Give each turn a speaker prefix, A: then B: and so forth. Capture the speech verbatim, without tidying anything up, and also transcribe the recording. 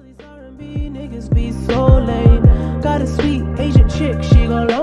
A: Niggas be so lame. Got a sweet Asian chick, she gon' love